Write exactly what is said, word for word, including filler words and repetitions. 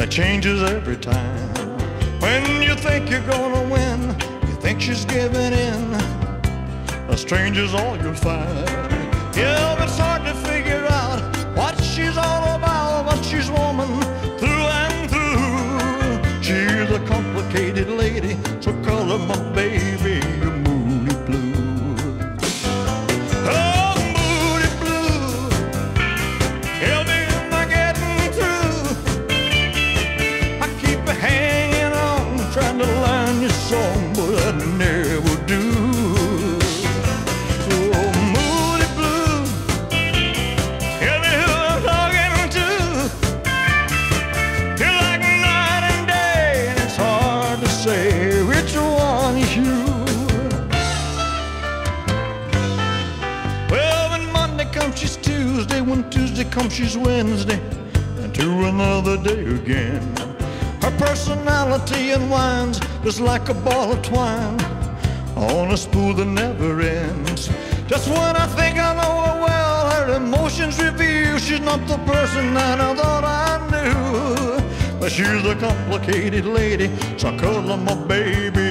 It changes every time. When you think you're gonna win, you think she's giving in. A stranger's all you'll find. Yeah, but it's hard to figure out what she's all about, but she's woman through and through. She's a complicated lady, so call her my baby, Moody Blue. Oh, Moody Blue, help me am I getting through? I keep hanging on, trying to learn your song, but I never do. She's Tuesday, when Tuesday comes she's Wednesday, and to another day again. Her personality unwinds just like a ball of twine on a spool that never ends. Just when I think I know her well, her emotions reveal she's not the person that I thought I knew. But she's a complicated lady, so I call her my baby.